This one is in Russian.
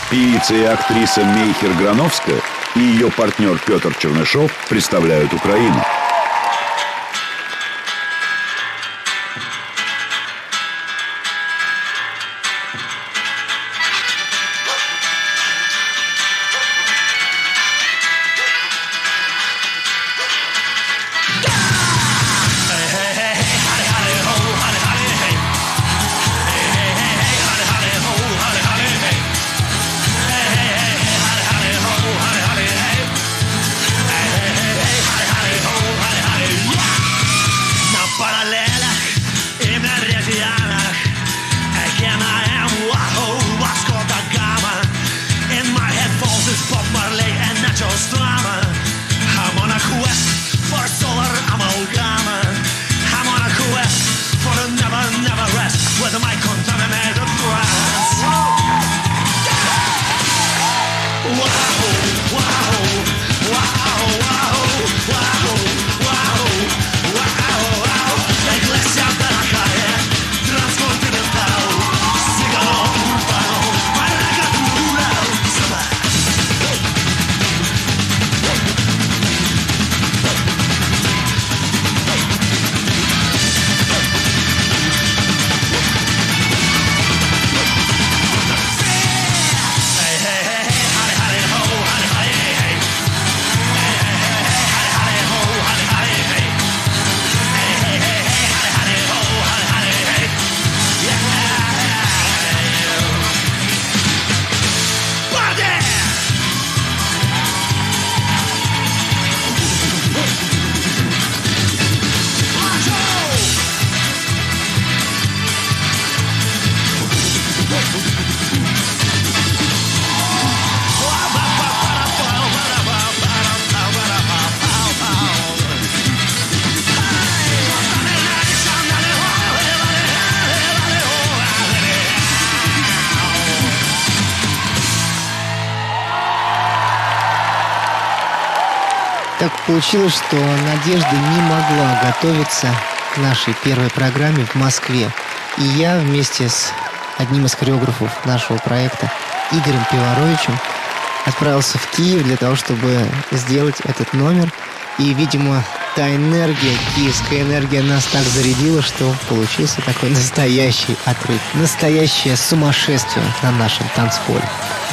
Певица и актриса Мейхер и ее партнер Петр Тchernyshev представляют Украину. Так получилось, что Надежда не могла готовиться к нашей первой программе в Москве. И я вместе с одним из хореографов нашего проекта, Игорем Пиваровичем, отправился в Киев для того, чтобы сделать этот номер. И, видимо, та энергия, киевская энергия нас так зарядила, что получился такой настоящий отрыв, настоящее сумасшествие на нашем танцполе.